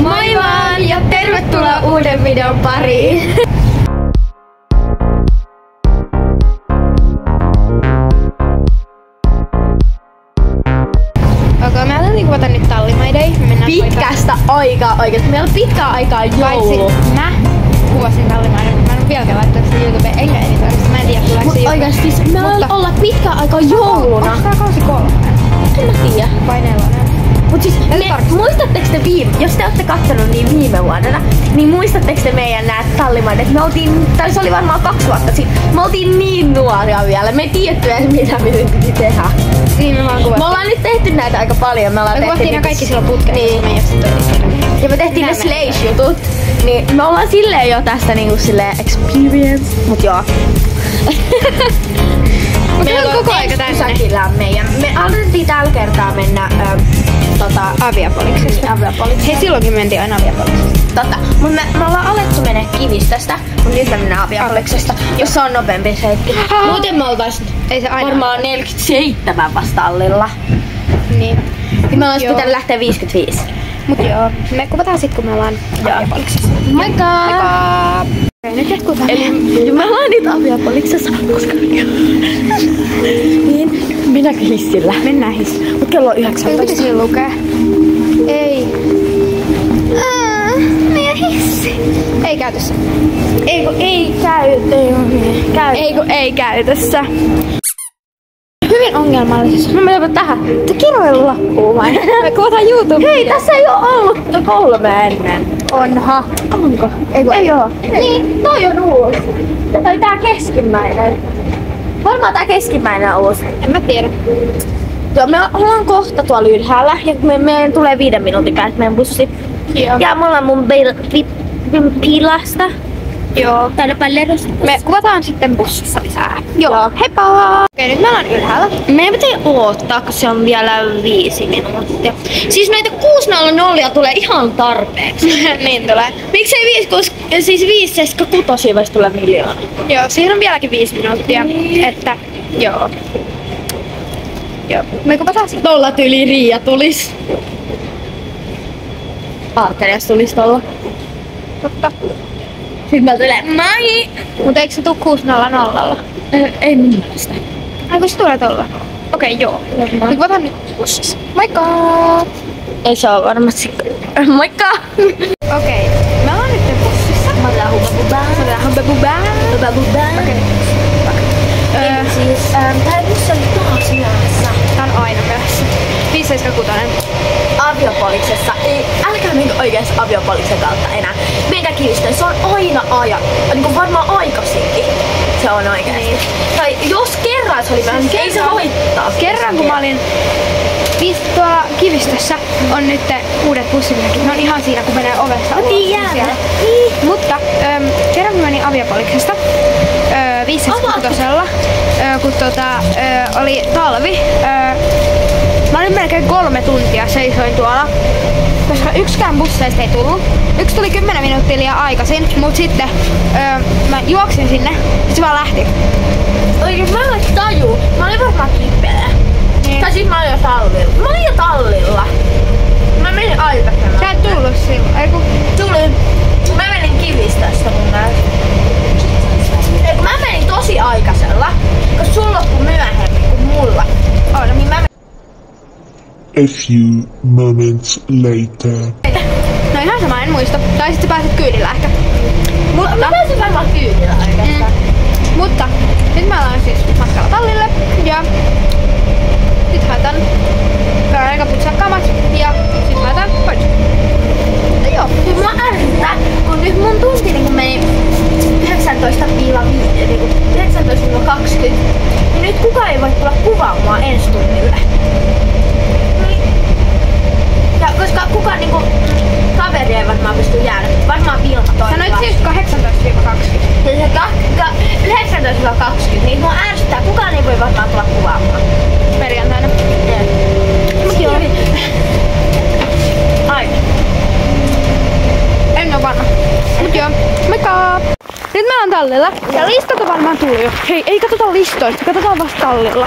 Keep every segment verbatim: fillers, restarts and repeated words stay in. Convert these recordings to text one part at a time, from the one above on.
Moi vaan ja tervetuloa uuden videon pariin! Okei, mä ajattelin kuvata nyt tallimaidei. Pitkästä aikaa oikeesti. Meillä on pitkää aikaa joulu. Paitsi mä kuvasin tallimaiden. Mä en oo vieläkään laittanut sitä YouTubeen eikä editoimista. Mä en tiedä tuleeko se YouTube. Oikeesti me mutta... ollaan pitkää aikaa jouluna. Onks tää kausi kolme? En mä tiedä. Vai nelonen? Mut siis me, muistatteko te viime, jos te ootte kattonut niin viime vuonna, niin muistatteko te meidän nää tallimaidet? Me oltiin, tai se oli varmaan kaksi vuotta sitten, me oltiin niin nuoria vielä. Me ei tiedetty edes mitä me piti tehdä. Niin me vaan kuvattiin. Me ollaan nyt tehty näitä aika paljon. Me, ollaan me kuvattiin nää kaikki silloin putkeen. Niin. Ja me tehtiin ne Slash-jutut. Niin me ollaan silleen jo tästä niinku silleen experience. Mut joo. Meillä on koko aika täynnä. meidän. Me aloitettiin tällä kertaa mennä ö, tota, Aviapoliksesta. Aviapoliksesta. Hei, silloinkin mentiin aina Aviapoliksesta. Totta. Mut me, me ollaan alettu mennä Kivistöstä, mut nyt me mennään Aviapoliksesta, jos se on nopeampi reitti. Muuten me oltais Ei se aina varmaan neljäkymmentäseitsemän vasta Allilla. Niin. Ja me oltais pitänyt lähteä viisikymmentäviisi. Mut joo, me kuvataan sit kun me ollaan Aviapoliksessa. Moikka! Moikka! Okei, nyt jatkutaan. Eli me ollaan nyt Aviapoliksessa, koska niin, mennäänkö hissillä? Mennään hissillä. Mut kello on yhdeksäntoista. Mitä siinä lukee? Ei. Aa, meidän hissi. Ei käytössä. Ei kun ei käytä. Ei kun ei käytössä. Hyvin ongelmallisessa. No me joudun tähän. Te kiroilu loppuu vai? Me kuvataan YouTube. Hei, tässä ei oo ollut kolme ennen. Onha. Onko? Ei kun ei oo. Niin, toi on uusi. Tai tää keskimmäinen. Varmaan tää keskimmäinen on uusi. En mä tiedä. Joo, me ollaan kohta tuolla ylhäällä ja me, meidän tulee viiden minuutin päästä meidän bussi. Joo. Ja me ollaan mun pilasta. Joo. Täällä Pallerosta. Me kuvataan sitten bussissa lisää. Joo. Heippa! Okei, nyt me ollaan ylhäällä. Meidän pitää odottaa, kun se on vielä viisi minuuttia. Siis näitä kuusi nolla nolla tulee ihan tarpeeksi. Niin tulee. Miksei viisi, koska siis viisi, koska kutosia voisi tulla miljoona. Joo, siinä on vieläkin viisi minuuttia. Niin. Että, joo. Joo. Me kuvataan sitten. Tolla tyyli Riia tulis. Aattelin, jos tulis tolla. Totta. Sitten mä tulee moi! Mut eikö se tuu kuusi nolla nolla? Ei, ei mun mielestä. Ai kun se tulee tolla. Okei, joo. Me kuvataan nyt bussissa. Moikka! Ei se oo varmasti. Moikka! Okei, me ollaan nyt bussissa. Mä otan hubabubaa. Mä otan hubabubaa. Hubabubaa. Okei. Eli siis, ähm, tää bussi oli taas myöhässä. Tää on aina myöhässä. viisi seitsemän kuusi. Aviopoliksessa. Ei, älkää menkö oikeesti Aviopoliksen kautta enää. Menkää Kivistöön, se on aina aja. Niinku varmaan aikaisinkin. Se on oikeesti. Niin. Tai jos kerran se oli vähän, niin ei se voittaa. Kerran kun mä olin viis, tuolla Kivistössä on nyt uudet bussimerkit. Ne on ihan siinä kun menee ovesta ulos. Tiedän. Mutta ähm, kerran kun menin Aviopoliksesta äh, viisi seitsemän kuusi, äh, kun tota, äh, oli talvi. Äh, Mä olin melkein kolme tuntia seisoin tuolla, koska yksikään busseista ei tullut. Yksi tuli kymmenen minuuttia liian aikaisin, mut sitten öö, mä juoksin sinne, sit se vaan lähti. Oikein mä en taju. Mä olin varmaan kipeä. Niin. Tai sit mä olin jo tallilla. Mä olin jo tallilla. Mä menin aikaisemmin. Sä et tullut silloin, ei kun... Tulin. Mä menin Kivistöstä mun mielestä. Ei kun mä menin tosi aikaisella, koska sulla loppui myöhemmin kuin mulla. On. Niin mä A few moments later. No ihan sama, en muista. Tai sit sä pääsit kyydillä ehkä. Mutta... Mä pääsin varmaan kyydillä oikeastaan. Mm, mutta nyt mä ollaan siis matkalla tallille ja nyt haetaan aika putsakkamat ja sit mä haetaan pois. No joo, nyt mä ärsytän, kun nyt mun tunti niin meni yhdeksäntoista kaksikymmentä, niin nyt kukaan ei voi tulla kuvaamaan ensi tunnille. Ja koska kukaan niinku kaveri ei varmaan pysty jäädä, varmaan Vilma toinen. Sanoit siis kahdeksantoista kaksikymmentä. Ja se yhdeksäntoista kaksikymmentä, niin mua ärsyttää, kukaan ei voi varmaan tulla kuvaamaan. Perjantaina. Mut joo. Ai. En oo varma. Mut joo, moikka! Nyt mä oon tallilla ja listat on varmaan tullut jo. Hei, ei katsota listoista, katsotaan vasta tallilla.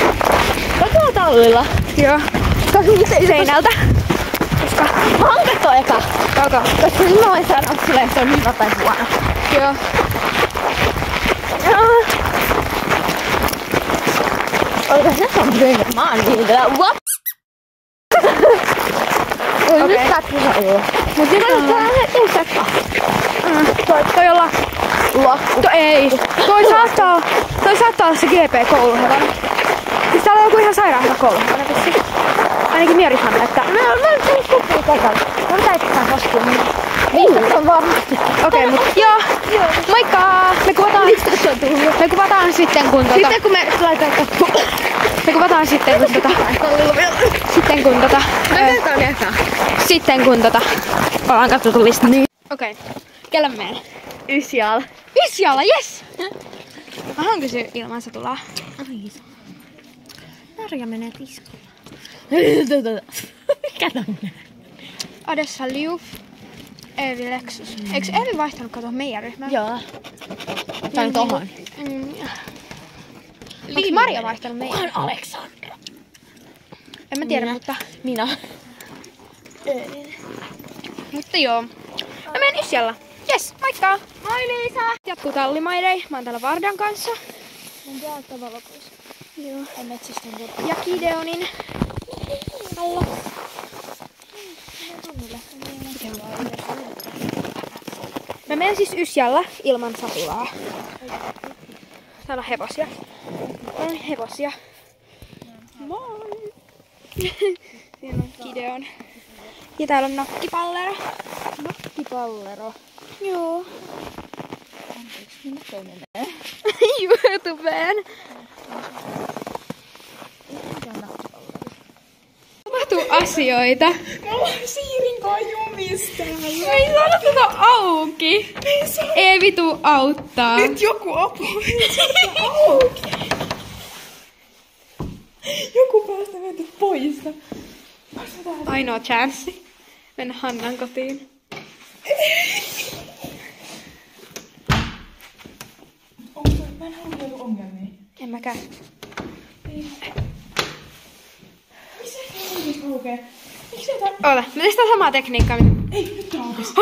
Katsotaan tallilla. Joo. Koska Seinältä. Koska hanketta kerro eka. Kaka. Koska mä voin sanoa sulle, että se on hyvä tai huono. Joo. Oliko se on mä oon niitä? What? Oi, nyt katso ollut. Mut nyt on Tää on sekka. toi, toi olla... Loppu. To, ei. Toi saattaa, toi saattaa olla se G P-kouluhevonen. Siis täällä on joku ihan sairaan hyvä kouluhevonen vissi. Ainakin Mieri sanoo, että... Mä oon vaan tullut kuppia takalla. Mä täytetään koskea minua. Mistä se on varmasti? Okei, okay, mut joo. Moikka! Me kuvataan... Mistä se on tullut? Me kuvataan sitten kun tota... Sitten kun me laitetaan katsoa. Me kuvataan sitten kun tota... Sitten kun tota... Mä ö, teetään eka. Sitten kun tota... Ollaan katsottu lista. Niin. Okei. Okay. Kelle meen? Ysial. Ysiala, jes! Mä haluan kysyä ilman satulaa. Narja menee tiskalla. Kato minä. Adessa Liuf. Eevi Lexus. Eikö Eevi vaihtanut kato meidän ryhmään? Joo. Tai tohon. Mm. Onks Maria vaihtanut meidän? Kuka on Aleksandra? En mä tiedä, Minä. mutta... Minä. Mutta joo. Mä menen Ysialla. Jes, moikka! Moi Liisa! Jatkuu tallimaidei. Mä oon täällä Vardan kanssa. Mun jalka valokuissa. Joo. En metsistä on tullut. Ja Gideonin. Hallo. Mä menen siis Ysialla ilman satulaa. Täällä on hevosia. Täällä on hevosia. Moi! Siinä on Gideon. Ja täällä on nokkipallero. Nokkipallero. Joo. Anteeksi, minä toi menee. YouTubeen. Mikä on nokkipallero? Tapahtuu asioita. Mä siirin kajumista. Me ei saada tätä auki. Eevi tuu auttaa. Nyt joku apu. Auki. Joku päästä meitä pois. Ainoa chanssi mennä Hannan kotiin. Onko se, mä en halua ollut ongelmia. En mäkään. Missä se on nyt aukee? Miksi se tää... Oota, mä testaan samaa tekniikkaa. Ei, nyt tää aukesi.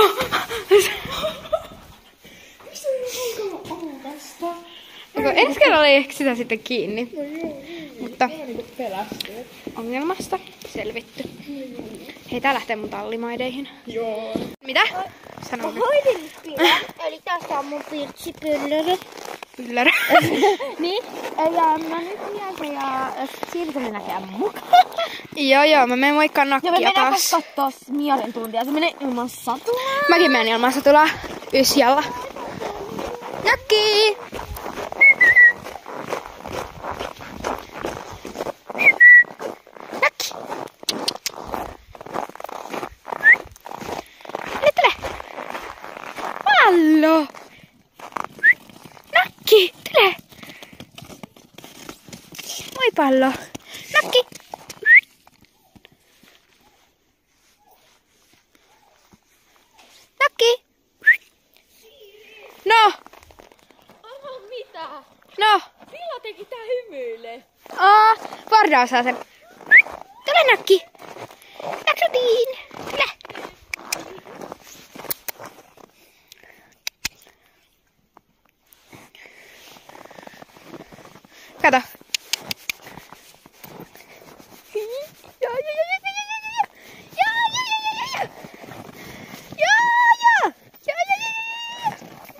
Miksi se on alkaa aukasta? Onko ensi kerralla oli ehkä sitä sitten kiinni. Mutta Mä niinku pelästyy. ongelmasta selvitty. Hei, tää lähtee mun tallimaideihin. Joo. Mitä? Sano nyt. Hoidin pilän, eli tässä on mun pirtsipyllyri. Pyllärä. Niin, ja mä nyt vien se ja siirtyminen näkään mukaan. Joo joo, mä menen moikkaan Ja me nakkia mennään taas. kattoo Miaren tuntia, se menee ilman satulaa. Mäkin menen ilman satulaa Ysialla. Nakki! Nakki! Tule, tule! Pallo! Nakki, tule! Moi pallo! Nakki! Nakki! No! Aha, mitä? No! Silla teki tää hymyille. Aa, Varda osaa sen. Tule nakki! Naksutiin! Tule! Kato. Ja, ja, ja, ja, ja, ja, ja. Ja, ja, ja, ja, ja. Ja, ja. Ja, ja, ja, ja.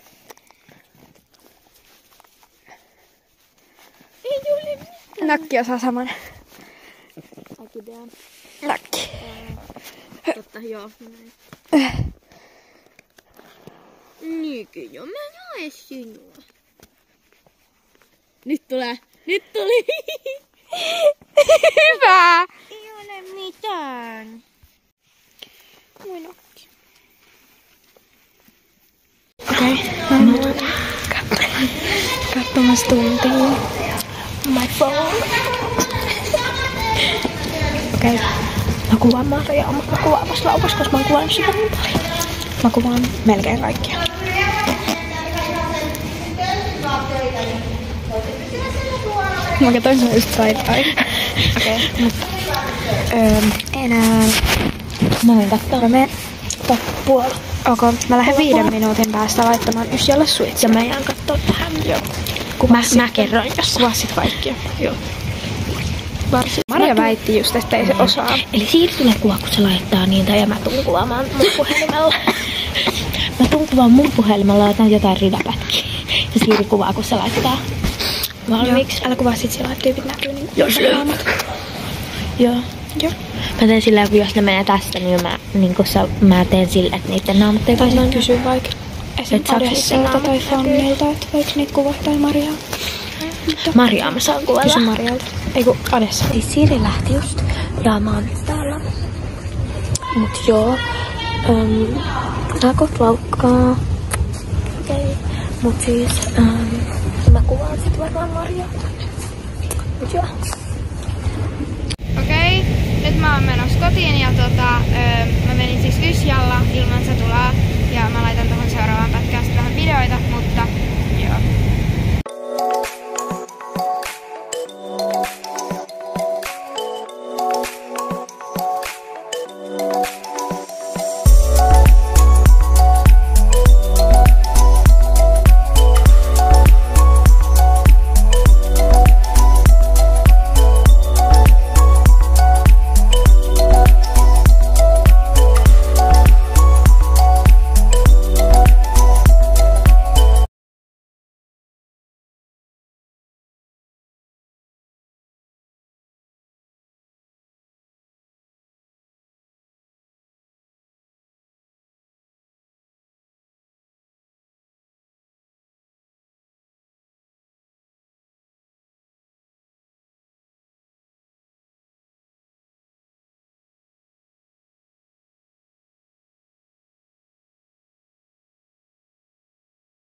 Ei ole mitään. Nakki osaa saman. Akidean. Nakki. Totta, joo. Näin. Niinkö jo, mä näe sinua. Nyt tulee. Nyt tuli. Hyvä. Ei ole mitään. Moi nakki. Okei, okay, mä oon nyt katsomassa tuntiin. My phone. Okei, okay. Mä kuvaan Maria, mä kuvaan vasta laukas, koska mä oon kuvannut sitä niin paljon. Mä kuvaan melkein kaikkia. Mä katsoin sen just side-eye. Okei, okay, mutta... Öö, enää... Mä menen kattoo. Mä menen kohta puoli. Ok, mä lähden viiden minuutin päästä laittamaan Ysjalle suitsia. Ja mä jään kattoo tähän. Joo. Mä, mä kerron jossain. Kuvasit kaikkia. Joo. Varsin. Maria väitti just, että ei se osaa. Eli Siiri tulee kuvaa, kun se laittaa niitä ja mä tuun kuvaamaan mun puhelimella. Mä tuun kuvaamaan mun puhelimella, laitan jotain ridapätkiä. Ja Siiri kuvaa, kun se laittaa valmiiksi. Joo. Älä kuvaa sit sillä, että tyypit näkyy niin Joo. Joo. Joo. Mä teen sillä, että jos ne menee tästä, niin mä, niin kun sä, mä teen sillä, että niiden naamat ei Tai näy. sit kysy vaikka esim. Adesselta tai Fannilta, että voiko niitä kuvaa tai Mariaa. Mariaa mä saan kuvata. Kysy Marialta. Ei kun Adessa. Siis Siiri lähti just ja mä oon nyt täällä. Mut joo. Um, tää kohta laukkaa. Okei. Okay. Mut siis um, mä kuvaan sit varmaan Mariaa. Mut joo. Okei, nyt mä oon menossa kotiin ja tota, öö, mä menin siis Ysjalle.